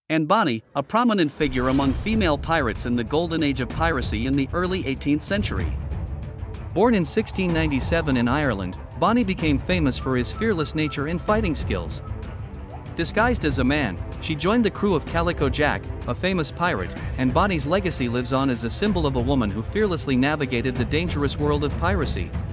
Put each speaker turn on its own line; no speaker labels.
and Bonny, a prominent figure among female pirates in the golden age of piracy in the early 18th century.
Born in 1697 in Ireland, Bonny became famous for his fearless nature and fighting skills. Disguised as a man, she joined the crew of Calico Jack, a famous pirate, and Bonny's legacy lives on as a symbol of a woman who fearlessly navigated the dangerous world of piracy.